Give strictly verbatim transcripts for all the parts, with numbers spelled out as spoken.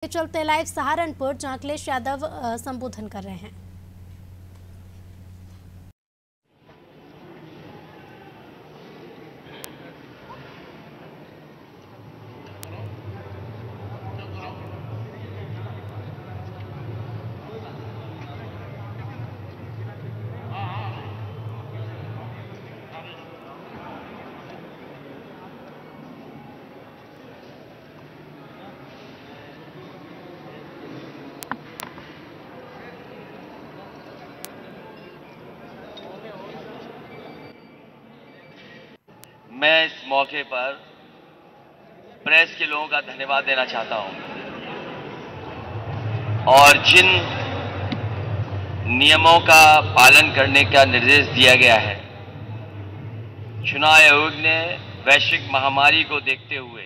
चलते लाइव सहारनपुर, जहां अखिलेश यादव संबोधन कर रहे हैं। मैं इस मौके पर प्रेस के लोगों का धन्यवाद देना चाहता हूं और जिन नियमों का पालन करने का निर्देश दिया गया है, चुनाव आयोग ने वैश्विक महामारी को देखते हुए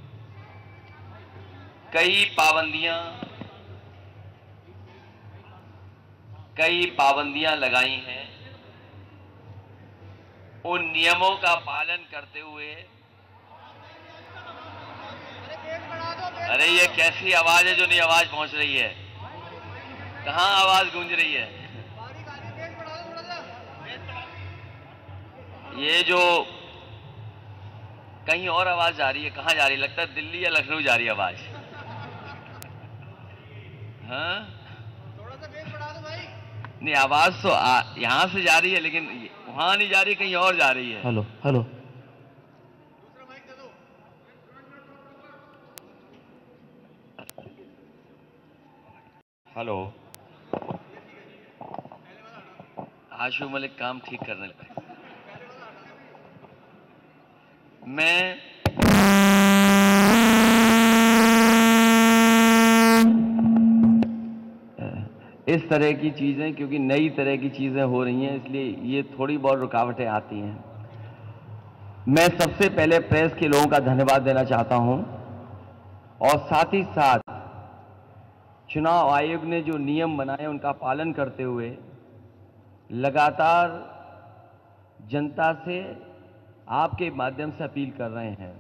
कई पाबंदियां कई पाबंदियां लगाई हैं। उन नियमों का पालन करते हुए, अरे ये कैसी आवाज है जो नहीं आवाज पहुंच रही है? कहां आवाज गूंज रही है? ये जो कहीं और आवाज जा रही है, कहां जा रही है? लगता है दिल्ली या लखनऊ जा रही है आवाज। हाँ, थोड़ा सा बेस बढ़ा दो भाई। नहीं, आवाज तो यहां से जा रही है, लेकिन वहां नहीं जा रही, कहीं और जा रही है। Hello hello hello, Ashu Malik काम ठीक करने लगे। मैं इस तरह की चीजें, क्योंकि नई तरह की चीजें हो रही हैं, इसलिए ये थोड़ी बहुत रुकावटें आती हैं। मैं सबसे पहले प्रेस के लोगों का धन्यवाद देना चाहता हूं और साथ ही साथ चुनाव आयोग ने जो नियम बनाए उनका पालन करते हुए लगातार जनता से आपके माध्यम से अपील कर रहे हैं।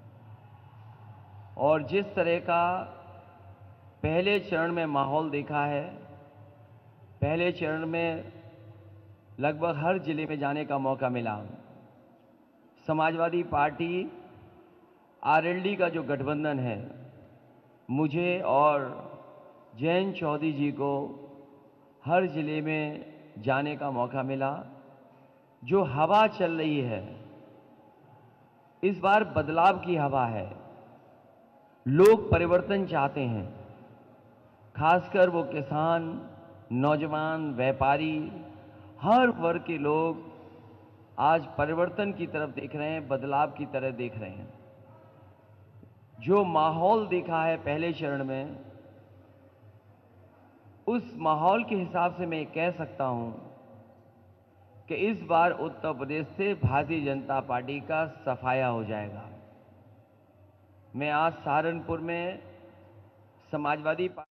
और जिस तरह का पहले चरण में माहौल देखा है, पहले चरण में लगभग हर जिले में जाने का मौका मिला। समाजवादी पार्टी आरएलडी का जो गठबंधन है, मुझे और जयंत चौधरी जी को हर जिले में जाने का मौका मिला। जो हवा चल रही है इस बार बदलाव की हवा है। लोग परिवर्तन चाहते हैं, खासकर वो किसान, नौजवान, व्यापारी, हर वर्ग के लोग आज परिवर्तन की तरफ देख रहे हैं, बदलाव की तरफ देख रहे हैं। जो माहौल देखा है पहले चरण में, उस माहौल के हिसाब से मैं कह सकता हूं कि इस बार उत्तर प्रदेश से भारतीय जनता पार्टी का सफाया हो जाएगा। मैं आज सहारनपुर में समाजवादी पार्टी